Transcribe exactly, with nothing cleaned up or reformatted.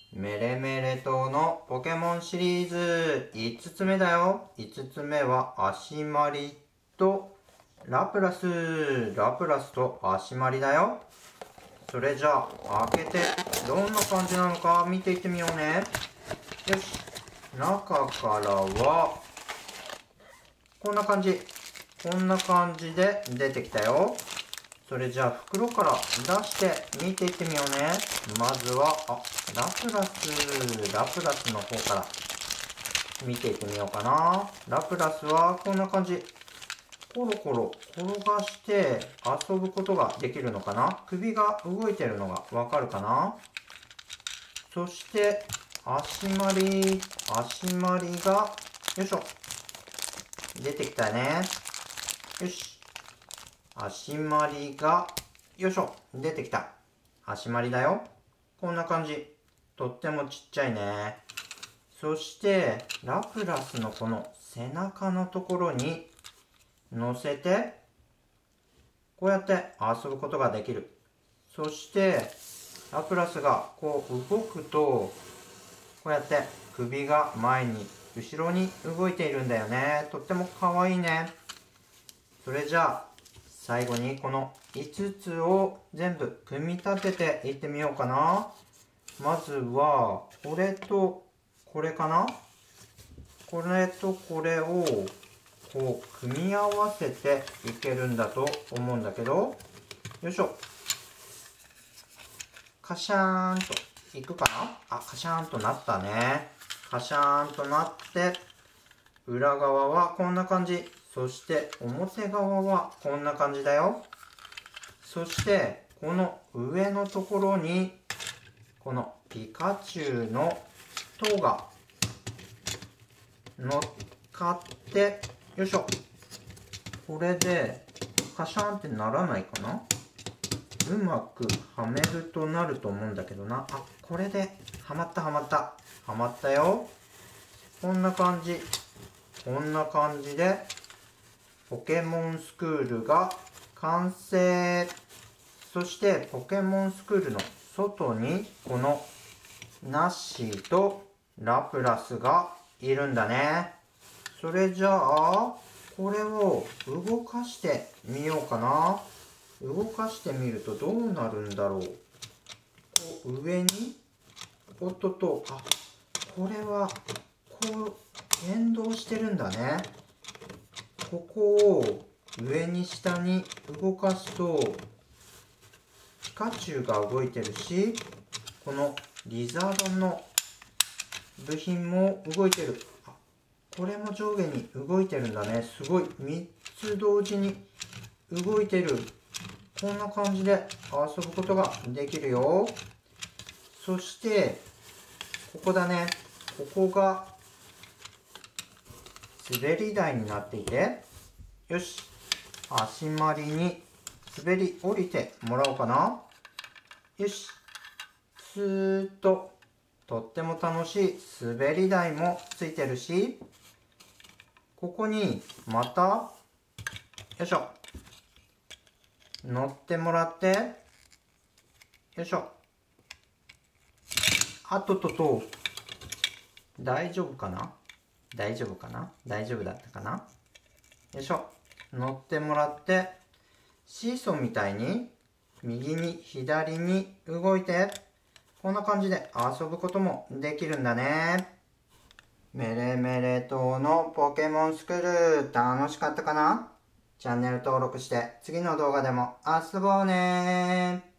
メレメレ島のポケモンシリーズいつつめだよ。いつつめはアシマリとラプラス。ラプラスとアシマリだよ。それじゃあ開けてどんな感じなのか見ていってみようね。よし。中からはこんな感じ。こんな感じで出てきたよ。それじゃあ袋から出して見ていってみようね。まずは、あ、ラプラス、ラプラスの方から見ていってみようかな。ラプラスはこんな感じ。コロコロ転がして遊ぶことができるのかな。首が動いてるのがわかるかな。そして、足まり、足まりが、よいしょ。出てきたね。よし。足まりが、よいしょ、出てきた。足まりだよ。こんな感じ。とってもちっちゃいね。そして、ラプラスのこの背中のところに乗せて、こうやって遊ぶことができる。そして、ラプラスがこう動くと、こうやって首が前に、後ろに動いているんだよね。とってもかわいいね。それじゃあ、最後にこのいつつを全部組み立てていってみようかな。まずはこれとこれかな。これとこれをこう組み合わせていけるんだと思うんだけど、よいしょ。カシャーンといくかな。あ、カシャーンとなったね。カシャーンとなって裏側はこんな感じ。そして表側はこんな感じだよ。そしてこの上のところにこのピカチュウの塔が乗っかって、よいしょ。これでカシャンってならないかな。うまくはめるとなると思うんだけどな。あ、これではまったはまった。はまったよ。こんな感じ。こんな感じでポケモンスクールが完成。そしてポケモンスクールの外にこのナッシーとラプラスがいるんだね。それじゃあこれを動かしてみようかな。動かしてみるとどうなるんだろう。こう上におっとっと、あ、これはこう連動してるんだね。ここを上に下に動かすとピカチュウが動いてるし、このリザードンの部品も動いてる。あ、これも上下に動いてるんだね。すごい。みっつ同時に動いてる。こんな感じで遊ぶことができるよ。そしてここだね。ここが滑り台になっていて、よし、足まりに滑り降りてもらおうかな。よし、スーッととっても楽しい滑り台もついてるし、ここにまたよいしょ乗ってもらって、よいしょ。あととと大丈夫かな。大丈夫かな。大丈夫だったかな。よいしょ。乗ってもらって、シーソーみたいに右に左に動いて、こんな感じで遊ぶこともできるんだね。メレメレ島のポケモンスクール楽しかったかな。チャンネル登録して次の動画でも遊ぼうね。